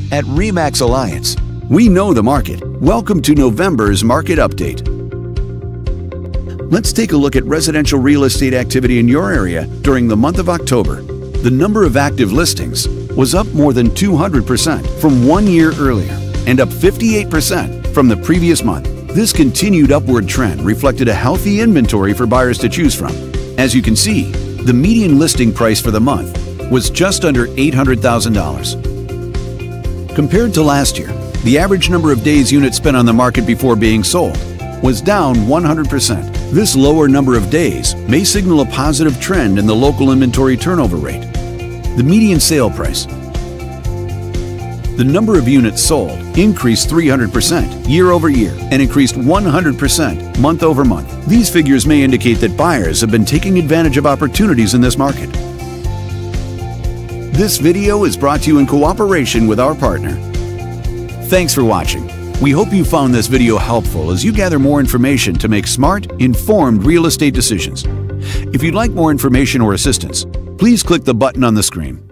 At REMAX Alliance, we know the market. Welcome to November's Market Update. Let's take a look at residential real estate activity in your area during the month of October. The number of active listings was up more than 200% from 1 year earlier and up 58% from the previous month. This continued upward trend reflected a healthy inventory for buyers to choose from. As you can see, the median listing price for the month was just under $800,000. Compared to last year, the average number of days units spent on the market before being sold was down 100%. This lower number of days may signal a positive trend in the local inventory turnover rate. The median sale price. The number of units sold increased 300% year over year and increased 100% month over month. These figures may indicate that buyers have been taking advantage of opportunities in this market. This video is brought to you in cooperation with our partner. Thanks for watching. We hope you found this video helpful as you gather more information to make smart, informed real estate decisions. If you'd like more information or assistance, please click the button on the screen.